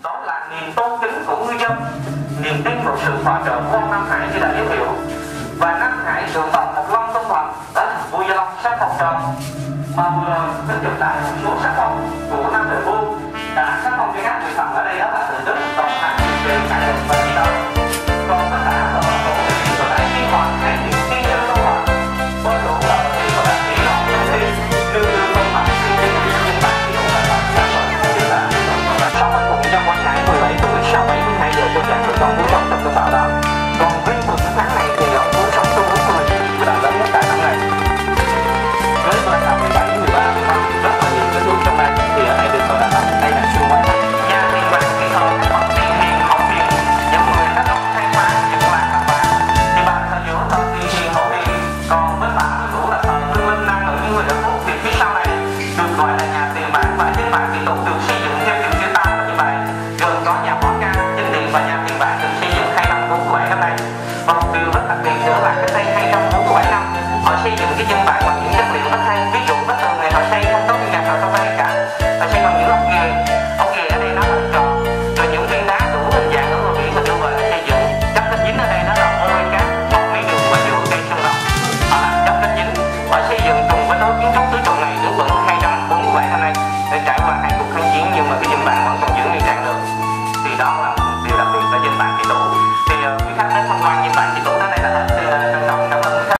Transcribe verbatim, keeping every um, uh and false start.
đó là niềm tôn kính của ngư dân, niềm tin vào sự hòa trợ của ông Nam Hải như đã giới thiệu. Và Nam Hải được tặng một long tôn Phật, đó là vua Gia Long sắc phong tròn. Mà vừa xin chụp lại một số sắc phong của Nam Đời Vua. Đã sắc phong cho các vị thần ở đây đó là Từ Đức, Đồng Thắng, Đều, Cải Lực và Di Động. Còn tất cả ở tổ tiên của đại tiên hoàng hay những tiên nhân tôn Phật, với đủ là tổ tiên của đại tiên hoàng trong thi, đương đương tôn Phật, tiên nhân nhưng bạn thì cũng phải phật sản phẩm chứ là sau anh cùng trong quán ngãi mười bảy tuổi sau bảy mươi hai giờ cho chàng được con muốn sống trong cơn bão đó. Còn riêng một tháng này thì ông muốn sống tu hút người là lớn nhất cả năm ngày. Với tôi là mười bảy, mười ba, mười lăm rất là nhiều cái thuốc trong đây thì ở đây được gọi là đây là siêu quái thạch. Nhà tiền bạc thì thờ các bậc tiền hiền hậu hiền, những người các ông thay má những làng thằng bạc thì bạn thờ giữa thờ tiền hiền hậu hiền, còn với bạn chủ là thờ tương linh năng lượng những người đã thuốc thì phía sau này được gọi là nhà tiền bạc. Và tiền bạc thì cũng được xây dựng theo kiểu chữ tam như vậy, gồm có nhà võ ca, chính điện và nhà tiền bạc được xây dựng hai năm bốn bảy năm nay. Và một điều rất đặc biệt nữa là cách đây hai trăm bốn mươi bảy năm họ xây dựng cái chân bạc bằng những chất liệu rất hay, ví dụ